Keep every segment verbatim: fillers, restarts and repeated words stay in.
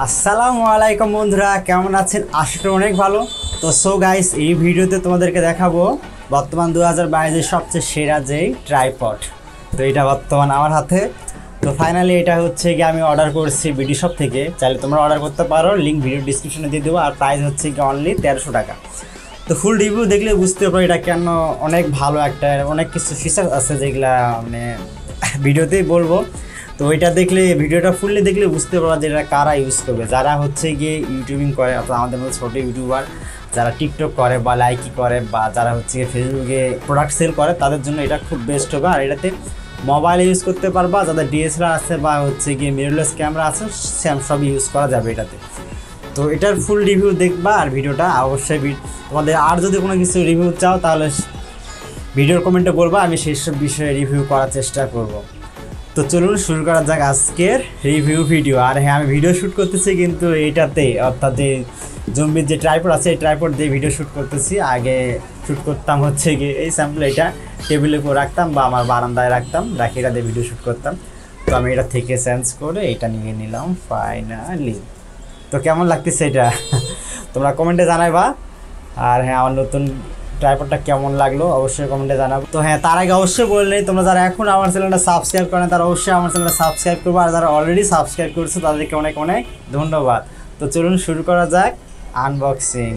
আসসালামু আলাইকুম বন্ধুরা, কেমন আছেন? আশা করি অনেক ভালো। তো সো গাইস, এই ভিডিওতে তোমাদেরকে দেখাবো বর্তমান দু হাজার বাইশের সবচেয়ে সেরা যেই ট্রাইপড। তো এটা বর্তমান আমার হাতে। তো ফাইনালি এটা হচ্ছে গিয়ে আমি অর্ডার করছি বিডি শপ থেকে। চাইলে তোমরা অর্ডার করতে পারো, লিঙ্ক ভিডিও ডিসক্রিপশনে দিয়ে দেবো। আর প্রাইস হচ্ছে গিয়ে অনলি তেরোশো টাকা। তো ফুল রিভিউ দেখলে বুঝতে পারো এটা কেন অনেক ভালো। একটা অনেক কিছু ফিচার আছে যেগুলা মানে ভিডিওতেই বলবো। তো ওইটা দেখলে, ভিডিওটা ফুললি দেখলে বুঝতে পারবা যে এটা কারা ইউজ করবে। যারা হচ্ছে গিয়ে ইউটিউবিং করে, অর্থাৎ আমাদের মধ্যে ছোটো ইউটিউবার যারা টিকটক করে বা লাইকি করে, বা যারা হচ্ছে গিয়ে ফেসবুকে প্রোডাক্ট সেল করে, তাদের জন্য এটা খুব বেস্ট হবে। আর এটাতে মোবাইল ইউজ করতে পারবা, যাদের ডিএসএলআর আছে বা হচ্ছে গিয়ে মিররলেস ক্যামেরা আছে, স্যাম সব ইউজ করা যাবে এটাতে। তো এটার ফুল রিভিউ দেখবা আর ভিডিওটা অবশ্যই তোমাদের। আর যদি কোনো কিছু রিভিউ চাও তাহলে ভিডিওর কমেন্টে বলবা, আমি সেই সব বিষয়ে রিভিউ করার চেষ্টা করব। তো চলুন শুরু করা যাক আজকের রিভিউ ভিডিও। আর হ্যাঁ, আমি ভিডিও শ্যুট করতেছি কিন্তু এইটাতে, অর্থাৎ এই জম্বির যে ট্রাইপড আছে এই ট্রাইপড দিয়ে ভিডিও শ্যুট করতেছি। আগে শ্যুট করতাম হচ্ছে গিয়ে এই স্যাম্পল, এটা টেবিলের উপর রাখতাম বা আমার বারান্দায় রাখতাম, রাখি এটা দিয়ে ভিডিও শ্যুট করতাম। তো আমি এটা থেকে চেঞ্জ করে এটা নিয়ে নিলাম ফাইনালি। তো কেমন লাগতেছে এটা তোমরা কমেন্টে জানাইবা। আর হ্যাঁ, আমার নতুন ট্রাইপডটা কেমন লাগলো অবশ্যই কমেন্টে জানাবো। তো হ্যাঁ, তার আগে অবশ্যই বললে, তোমরা যারা এখন আমার চ্যানেলটা সাবস্ক্রাইব করেন তারা অবশ্যই আমার চ্যানেলটা সাবস্ক্রাইব করবো। আর যারা অলরেডি সাবস্ক্রাইব করছে তাদেরকে অনেক অনেক ধন্যবাদ। তো চলুন শুরু করা যাক আনবক্সিং।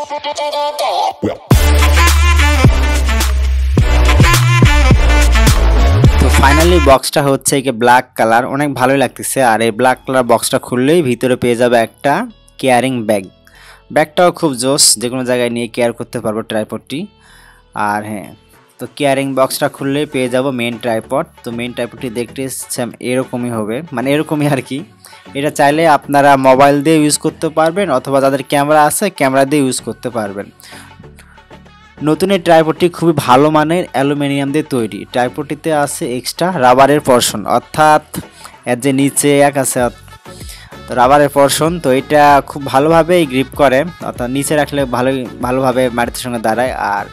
তো ফাইনালি বক্সটা হচ্ছে কি ব্ল্যাক কালার, অনেক ভালোই লাগতেছে। আর এই ব্ল্যাক কালার বক্সটা খুললেই ভিতরে পেয়ে যাবে একটা কেয়ারিং ব্যাগ। ব্যাগটাও খুব জোস, যে কোনো জায়গায় নিয়ে কেয়ার করতে পারবো ট্রাইপডটি। আর হ্যাঁ, তো কেয়ারিং বক্সটা খুললেই পেয়ে যাব মেন ট্রাইপড। তো মেন ট্রাইপডটি দেখতে সেম এরকমই হবে, মানে এরকমই আর কি। এটা চাইলে আপনারা মোবাইল দিয়ে ইউজ করতে পারবেন, অথবা যাদের ক্যামেরা আছে ক্যামেরা দিয়ে ইউজ করতে পারবেন। নতুন এই ট্রাইপডটি খুবই ভালো মানের অ্যালুমিনিয়াম দিয়ে তৈরি। ট্রাইপডটিতে আছে এক্সট্রা রাবারের পোরশন, অর্থাৎ এর যে নিচে এক আছে তো রাবারের পোরশন। তো এটা খুব ভালোভাবে গ্রিপ করে, অর্থাৎ নিচে রাখলে ভালোই ভালোভাবে মাটির সঙ্গে দাঁড়ায়। আর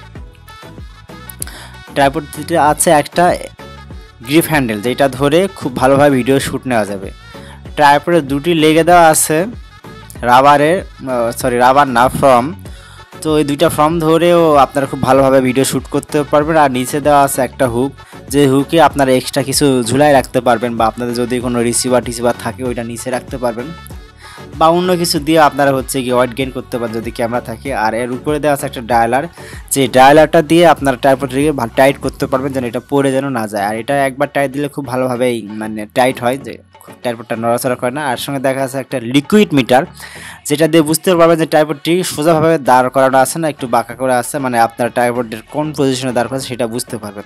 ট্রাইপডটিতে আছে একটা গ্রিপ হ্যান্ডেল, যেটা ধরে খুব ভালোভাবে ভিডিও শ্যুট নেওয়া যাবে। ট্রাইপডে দুটি লেগে দেওয়া আছে রাবারের, সরি রাবার না ফর্ম। তো এই দুইটা ফর্ম ধরেও আপনারা খুব ভালোভাবে ভিডিও শ্যুট করতে পারবেন। আর নিচে দেওয়া আছে একটা হুক, যে হুকে আপনারা এক্সট্রা কিছু ঝুলাই রাখতে পারবেন, বা আপনাদের যদি কোনো রিসিভার টিসিভার থাকে ওইটা নিচে রাখতে পারবেন, বা অন্য কিছু দিয়ে আপনারা হচ্ছে কি ওয়েট গেইন করতে পারেন যদি ক্যামেরা থাকে। আর এর উপরে দেওয়া আছে একটা ডায়ালার, যে ডায়ালারটা দিয়ে আপনারা ট্রাইপডটিকে টাইট করতে পারবেন যেন এটা পড়ে যেন না যায়। আর এটা একবার টাইট দিলে খুব ভালোভাবেই মানে টাইট হয়, যে ট্রাইপডটা নড়াচড়া করে না। আর সঙ্গে দেখা আছে একটা লিকুইড মিটার, যেটা দিয়ে বুঝতে পারবেন যে ট্রাইপডটি সোজাভাবে দাঁড় করানো আছে না একটু বাঁকা করে আছে, মানে আপনার ট্রাইপডের কোন পজিশনে দাঁড় করেছে সেটা বুঝতে পারবেন।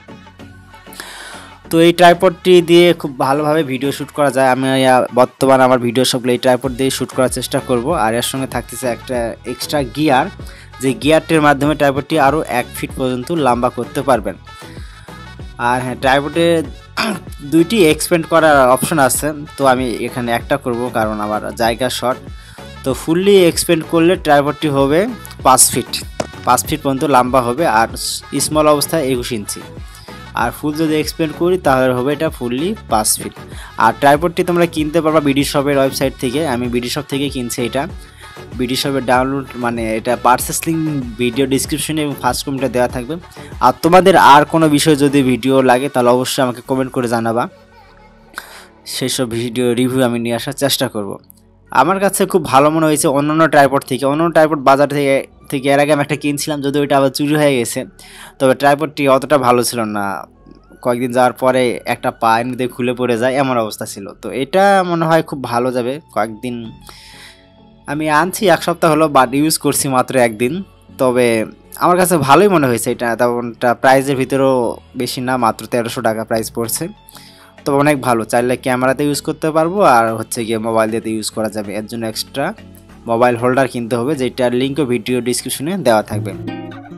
তো এই ট্রাইপডটি দিয়ে খুব ভালোভাবে ভিডিও শ্যুট করা যায়। আমি বর্তমানে আমার ভিডিও সবগুলো এই ট্রাইপড দিয়ে শ্যুট করার চেষ্টা করব। আর এর সঙ্গে থাকতেছে একটা এক্সট্রা গিয়ার, যে গিয়ারটির মাধ্যমে ট্রাইপডটি আরও এক ফিট পর্যন্ত লম্বা করতে পারবেন। আর হ্যাঁ, ট্রাইপডে দুইটি এক্সপেন্ড করার অপশন আছে, তো আমি এখানে একটা করব কারণ আমার জায়গা শর্ট। তো ফুললি এক্সপেন্ড করলে ট্রাইপডটি হবে পাঁচ ফিট পাঁচ ফিট পর্যন্ত লম্বা হবে, আর স্মল অবস্থায় একুশ ইঞ্চি। আর ফুল যদি এক্সপেন্ড করি তাহলে হবে এটা ফুললি পাঁচ ফিট। আর ট্রাইপডটি তোমরা কিনতে পারবা বিডি শপের ওয়েবসাইট থেকে। আমি বিডি শপ থেকে কিনছি এটা। বিডি শপের ডাউনলোড মানে এটা পারচেস লিঙ্ক ভিডিও ডিসক্রিপশনে এবং ফার্স্ট কমেন্টে দেওয়া থাকবে। আর তোমাদের আর কোনো বিষয় যদি ভিডিও লাগে তাহলে অবশ্যই আমাকে কমেন্ট করে জানাবা, সেসব ভিডিও রিভিউ আমি নিয়ে আসার চেষ্টা করব। আমার কাছে খুব ভালো মনে হয়েছে অন্যান্য ট্রাইপড থেকে। অন্যান্য ট্রাইপড বাজার থেকে থেকে এর আগে আমি একটা কিনছিলাম, যদি ওইটা আবার চুরি হয়ে গেছে। তবে ট্রাইপডটি অতটা ভালো ছিল না, কয়েকদিন যাওয়ার পরে একটা পা এমনিতে খুলে পড়ে যায় এমন অবস্থা ছিল। তো এটা মনে হয় খুব ভালো যাবে। কয়েকদিন আমি আনছি, এক সপ্তাহ হলো, বাট ইউজ করছি মাত্র একদিন। তবে আমার কাছে ভালোই মনে হয়েছে এটা। তেমনটা প্রাইসের ভিতরেও বেশি না, মাত্র তেরোশো টাকা প্রাইস পড়ছে। তো অনেক ভালো, চাইলে ক্যামেরাতে ইউজ করতে পারবো, আর হচ্ছে গিয়ে মোবাইল দিয়ে ইউজ করা যাবে। এর জন্য এক্সট্রা মোবাইল হোল্ডার কিনতে হবে, যেটার লিঙ্কও ভিডিও ডিসক্রিপশনে দেওয়া থাকবে।